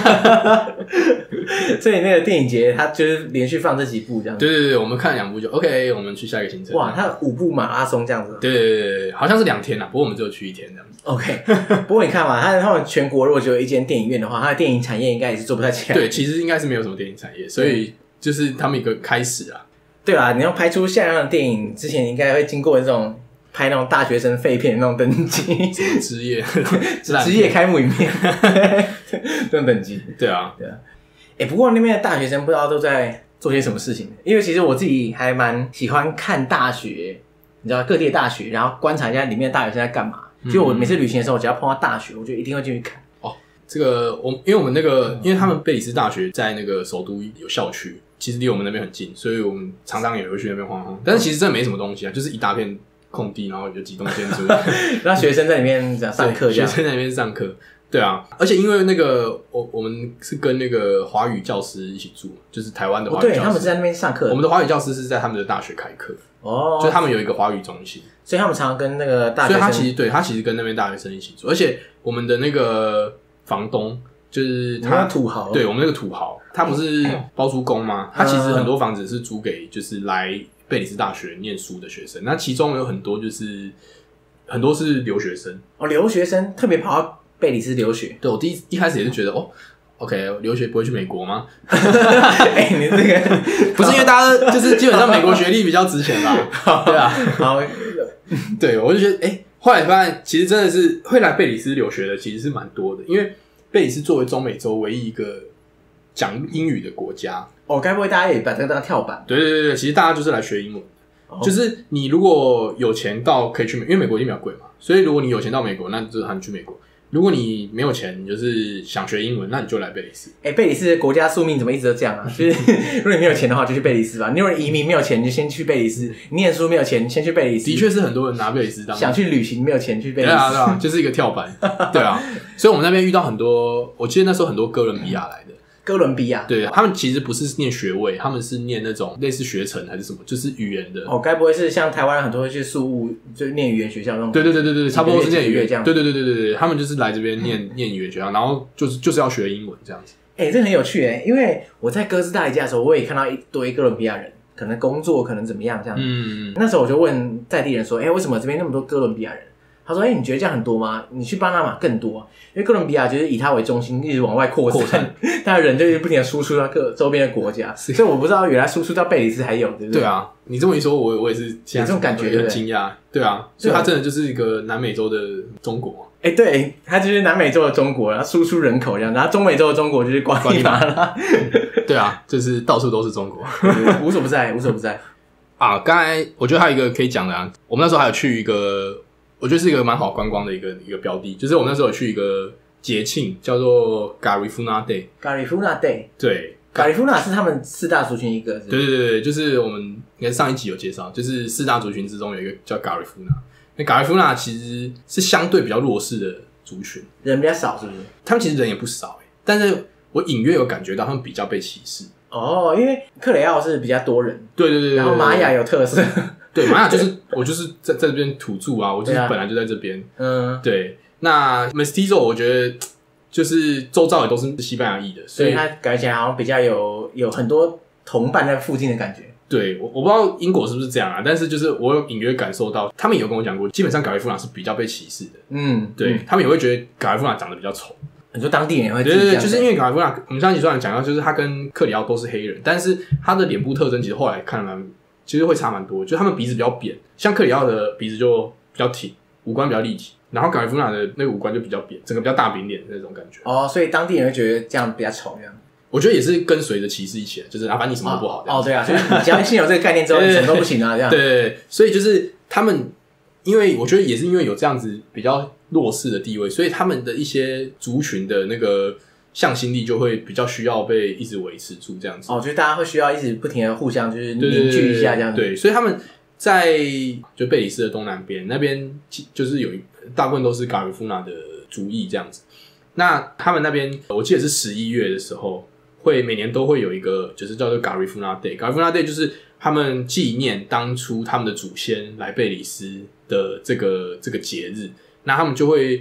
所以那个电影节它就是连续放这几部这样子。 对，我们看2部就 OK， 我们去下一个行程。 哇，它5部马拉松这样子。 对，好像是2天啦，不过我们只有去1天这样子。 OK， 不过你看嘛，他们全国如果只有一间电影院的话，它的电影产业应该也是做不太起来。 对，其实应该是没有什么电影产业，所以就是他们一个开始啊。 对啦，你要拍出像样的电影之前，应该会经过这种拍那种大学生废片的那种等级， 什么职业开幕影片这种等级。 对啊。 不过那边的大学生不知道都在做些什么事情，因为其实我自己还蛮喜欢看大学，你知道各地的大学，然后观察一下里面的大学生在干嘛。就我每次旅行的时候，我只要碰到大学，我就一定会进去看。 这个因为我们那个，因为他们贝里斯大学在那个首都有校区，其实离我们那边很近，所以我们常常也会去那边晃晃。但是其实真的没什么东西啊，就是一大片空地，然后有几栋建筑， 让学生在里面上课， 学生在那边上课。对啊，而且因为那个我们是跟那个华语教师一起住，就是台湾的华语教师， 对，他们是在那边上课。 我们的华语教师是在他们的大学开课，就是他们有一个华语中心， 所以他们常常跟那个大学生， 所以他其实跟那边大学生一起住，而且我们的那个房东就是他土豪， 对，我们那个土豪，他不是包租公吗？他其实很多房子是租给就是来贝里斯大学念书的学生，那其中有很多是留学生留学生特别跑到贝里斯留学。 对，我一开始也是觉得OK， 留学不会去美国吗？ 你这个不是因为大家就是基本上美国学历比较值钱吧？对啊， 好， 对，我就觉得后来发现其实真的是会来贝里斯留学的其实是蛮多的，因为贝里斯作为中美洲唯一一个讲英语的国家， 该不会大家也把这个当跳板？ 对，其实大家就是来学英文。就是你如果有钱到可以去因为美国一定比较贵嘛，所以如果你有钱到美国，那就是喊你去美国。如果你没有钱，你就是想学英文，那你就来贝里斯。 贝里斯的国家宿命怎么一直都这样啊？就是如果你没有钱的话，就去贝里斯吧。你如果移民没有钱，你就先去贝里斯；你念书没有钱，你先去贝里斯。 的确是很多人拿贝里斯当想去旅行没有钱去贝里斯。 对啊，就是一个跳板。对啊，所以我们那边遇到很多，我记得那时候很多哥伦比亚来的。 哥伦比亚， 对，他们其实不是念学位，他们是念那种类似学程还是什么，就是语言的。 该不会是像台湾人很多会去宿务，就是念语言学校那种？ 对，差不多是念语言这样。 对，他们就是来这边念语言学校，然后就是要学英文这样子。 这很有趣因为我在哥斯达黎加的时候，我也看到一堆哥伦比亚人，可能工作，可能怎么样这样。那时候我就问在地人说，为什么这边那么多哥伦比亚人？他说：“你觉得这样很多吗？你去巴拿马更多，因为哥伦比亚就是以它为中心，一直往外扩散，它的人就一直不停的输出到各周边的国家。所以我不知道原来输出到贝里斯还有，对不对？” 对啊，你这么一说，我也是有这种感觉， 很惊讶。对啊，所以它真的就是一个南美洲的中国。 对，它就是南美洲的中国，然后输出人口这样，然后中美洲的中国就是瓜地马拉。 对啊，就是到处都是中国， 无所不在啊。刚才我觉得还有一个可以讲的我们那时候还有去一个。我觉得是一个蛮好观光的一个标的，就是我们那时候有去一个节庆叫做 Garifuna Day。Garifuna Day， 对 ，Garifuna 是他们4大族群一个。 对，就是我们应该上一集有介绍，就是4大族群之中有一个叫 Garifuna。那 Garifuna 其实是相对比较弱势的族群， 人比较少，是不是？ 他们其实人也不少但是我隐约有感觉到他们比较被歧视。 因为克雷奥是比较多人， 对， 然后玛雅有特色。 对，玛雅就是我就是在这边土著啊，我就是本来就在这边。对。那 Mestizo 我觉得就是周遭也都是西班牙裔的， 所以他感觉起来好像比较有很多同伴在附近的感觉。 对，我不知道英国是不是这样但是就是我有隐约感受到，他们也有跟我讲过，基本上卡利夫纳是比较被歧视的。对，他们也会觉得卡利夫纳长得比较丑。 很多当地人也会对，就是因为卡利夫纳，我们上一集虽然讲到，就是他跟克里奥都是黑人，但是他的脸部特征其实后来看来其实会差蛮多，就他们鼻子比较扁，像克里奥的鼻子就比较挺，五官比较立体，然后卡利夫纳的那个五官就比较扁，整个比较大饼脸那种感觉。 所以当地人会觉得这样比较丑，这样。 我觉得也是跟随着歧视一起来，就是反正你什么都不好。 对啊，就是你只要先有这个概念之后，你什么都不行啊，这样。 对，所以就是他们，因为我觉得也是因为有这样子比较弱势的地位，所以他们的一些族群的那个向心力就会比较需要被一直维持住这样子。 就是大家会需要一直不停的互相就是凝聚一下这样子。 对，所以他们在就贝里斯的东南边那边，就是大部分都是卡利夫纳的族裔这样子。那他们那边我记得是11月的时候。每年都会有一个就是叫做 Garifuna Day。Garifuna Day 就是他们纪念当初他们的祖先来贝里斯的这个节日。那他们就会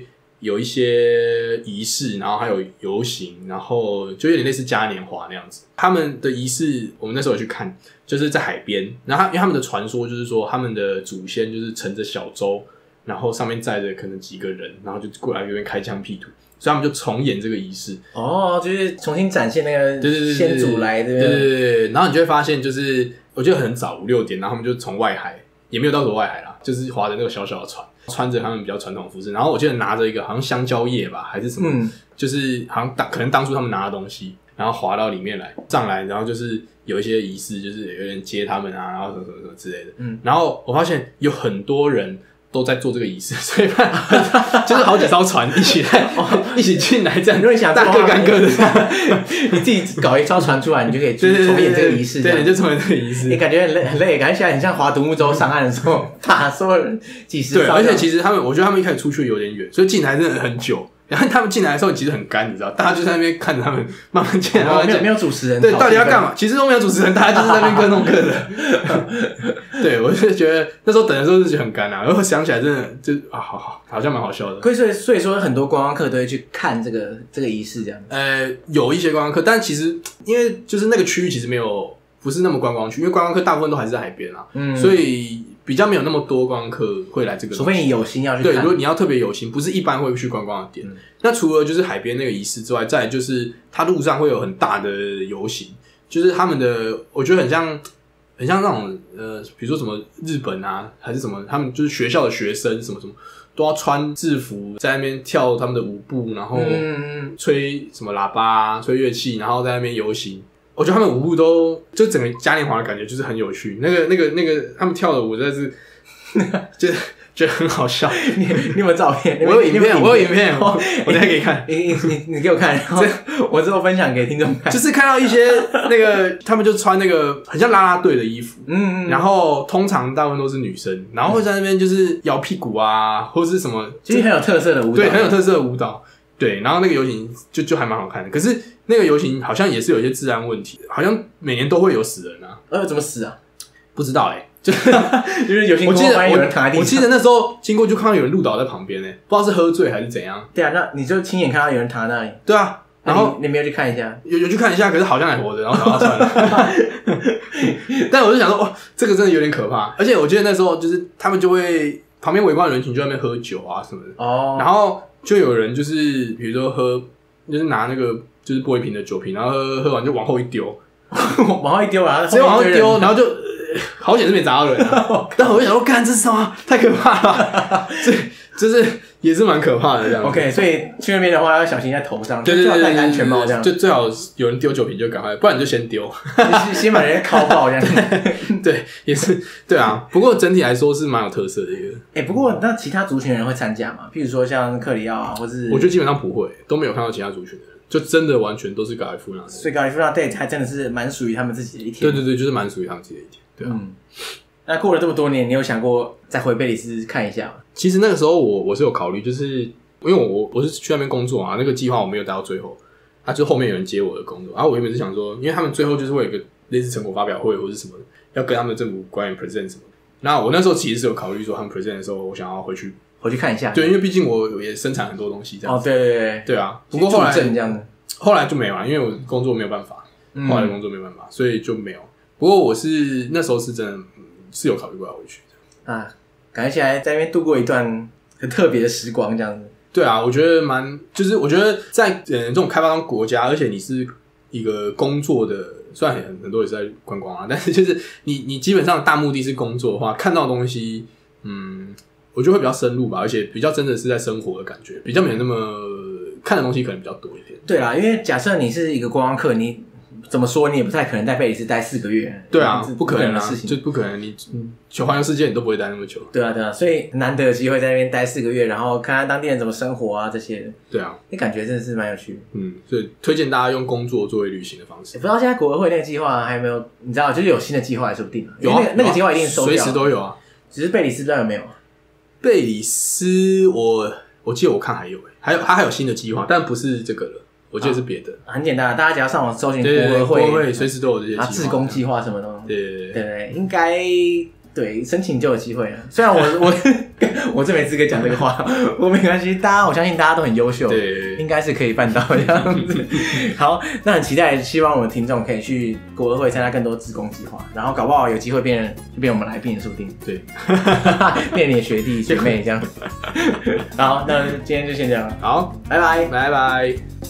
有一些仪式，然后还有游行，然后就有点类似嘉年华那样子。他们的仪式我们那时候有去看，就是在海边，然后因为他们的传说就是说他们的祖先就是乘着小舟，然后上面载着可能几个人，然后就过来这边开疆辟土，所以他们就重演这个仪式。 哦，就是重新展现那个先祖来的。 对，然后你就会发现，就是我记得很早5-6点，然后他们就从外海，也没有到多外海啦，就是划着那个小小的船，穿着他们比较传统的服饰，然后我记得拿着一个好像香蕉叶吧，还是什么，就是好像可能当初他们拿的东西，然后划到里面来上来，然后就是有一些仪式，就是有人接他们啊，然后什么什么什么之类的。然后我发现有很多人都在做这个仪式，所以就是好几艘船一起进来，这样， 你想大各干各的， 你自己搞一艘船出来，你就可以重演这个仪式， 对，你就重演这个仪式。 你感觉很累，感觉起来很像划独木舟上岸的时候，把所有人几十艘。 对，而且其实我觉得他们一开始出去有点远，所以进来真的很久。然后他们进来的时候其实很干，你知道，大家就在那边看着他们慢慢进来， 没有主持人， 对，到底要干嘛？其实都没有主持人，大家就是在那边各弄各的。对，我就觉得那时候等的时候就觉得很干啊，然后想起来真的就好像蛮好笑的。 所以说很多观光客都会去看这个仪式这样。 有一些观光客，但其实因为就是那个区域其实不是那么观光区，因为观光客大部分都还是在海边啊，所以比较没有那么多观光客会来这个。 除非你有心要去看。 对，如果你要特别有心，不是一般会去观光的点。那除了就是海边那个仪式之外，再来就是它路上会有很大的游行，就是他们的，我觉得很像那种比如说什么日本啊，还是什么，他们就是学校的学生什么什么都要穿制服，在那边跳他们的舞步，然后吹什么喇叭啊，吹乐器，然后在那边游行。我觉得他们舞步都就整个嘉年华的感觉就是很有趣，那个他们跳的舞真的是就是觉得很好笑。 你有没有照片？ 我有影片，我等一下给你看。 你给我看，然后我之后分享给听众看。 就是看到一些那个他们就穿那个很像啦啦队的衣服，然后通常大部分都是女生，然后会在那边就是摇屁股啊，或是什么， 就是很有特色的舞蹈， 对，很有特色的舞蹈。对，然后那个游行就还蛮好看的，可是那个游行好像也是有一些治安问题，好像每年都会有死人啊。 怎么死啊？ 不知道就是游行过后发现有人躺在地上。 我记得那时候经过就看到有人路倒在旁边不知道是喝醉还是怎样。 对啊，那你就亲眼看到有人躺在那里。对啊，然后你没有去看一下？ 有去看一下，可是好像还活着，然后想要算了。但我就想说，哇，这个真的有点可怕。而且我记得那时候就是他们就会旁边围观的人群就在那边喝酒啊什么的。然后就有人就是比如说就是拿那个就是玻璃瓶的酒瓶，然后喝完就往后一丢， 往后一丢啊， 直接往后丢，然后就好险是没砸到人啊。但我就想说，干这是什么？太可怕了！就是也是蛮可怕的这样。 OK， 所以去那边的话要小心在头上， 对， 最好戴安全帽这样。 就最好有人丢酒瓶就赶快，不然你就先丢， 先把人家敲爆这样。 对，也是对啊。不过整体来说是蛮有特色的一个。 不过那其他族群的人会参加吗？譬如说像克里奥啊，或是我觉得基本上不会，都没有看到其他族群的人，就真的完全都是高尔夫那。 所以高尔夫那 day 还真的是蛮属于他们自己的一天。 对，就是蛮属于他们自己的一天。对啊。 那过了这么多年，你有想过再回贝里斯看一下吗？ 其实那个时候我是有考虑，就是因为我是去那边工作啊，那个计划我没有待到最后，就后面有人接我的工作，然后我原本是想说，因为他们最后就是会有一个类似成果发表会或是什么的，要跟他们的政府官员 present 什么的。那我那时候其实是有考虑说，他们 present 的时候，我想要回去看一下。 对，因为毕竟我也生产很多东西这样子。 对啊。不过后来就没有了，因为我工作没有办法，后来的工作没有办法，所以就没有。不过我是那时候是真的是有考虑过要回去啊，感觉起来在那边度过一段很特别的时光这样子。 对啊，我觉得就是我觉得在这种开发中国家，而且你是一个工作的，虽然很多也是在观光啊，但是就是你基本上大目的是工作的话，看到的东西，我觉得会比较深入吧，而且比较真的是在生活的感觉，比较没有那么看的东西可能比较多一点。 对啦，因为假设你是一个观光客，你怎么说你也不太可能在贝里斯待4个月。 对啊，不可能的事情， 就不可能你去环游世界你都不会待那么久。 对啊，所以难得有机会在那边待4个月，然后看看当地人怎么生活啊这些。 对啊， 你感觉真的是蛮有趣的。 所以推荐大家用工作作为旅行的方式。 不知道现在国合会那个计划还有没有？你知道，就是有新的计划，说不定有那个计划一定收掉， 随时都有啊。 只是贝里斯不知道有没有。 贝里斯我记得我看还有他还有新的计划，但不是这个了。我记得是别的， 很简单，大家只要上网搜寻国合会， 国合会随时都有这些计划， 志工计划什么的。 对， 应该对，申请就有机会了。虽然我这没资格讲这个话，我没关系，我相信大家都很优秀， 对， 应该是可以办到这样子。好，那很期待，希望我们听众可以去国合会参加更多志工计划，然后搞不好有机会变我们来宾也说不定。 对， 变你的学弟学妹这样。好，那今天就先这样了。 好， 拜拜， 拜拜。